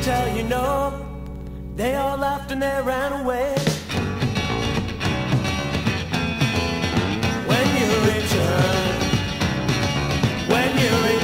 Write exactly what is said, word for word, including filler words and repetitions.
tell you no, they all laughed and they ran away. When you return, when you return.